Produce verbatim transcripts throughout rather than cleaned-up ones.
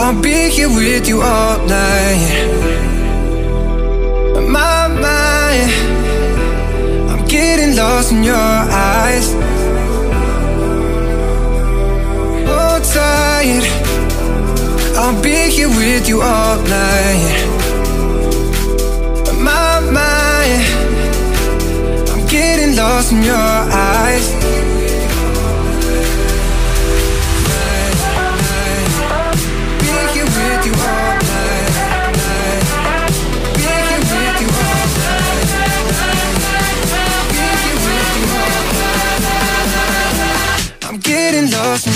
I'll be here with you all night. My mind, I'm getting lost in your eyes. Hold tight, I'll be here with you all night. My mind, I'm getting lost in your eyes. Getting lost in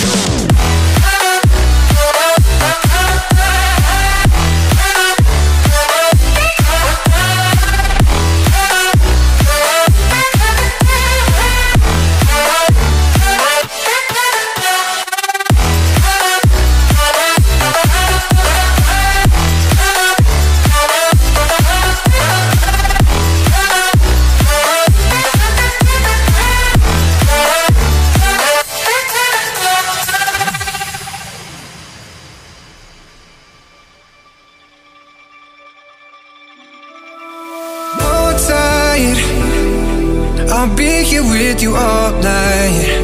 I'll be here with you all night.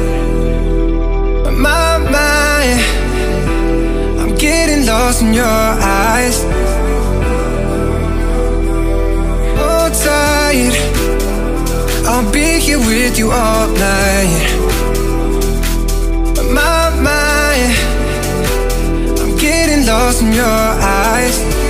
My mind, I'm getting lost in your eyes. Hold tight, I'll be here with you all night. My mind, I'm getting lost in your eyes.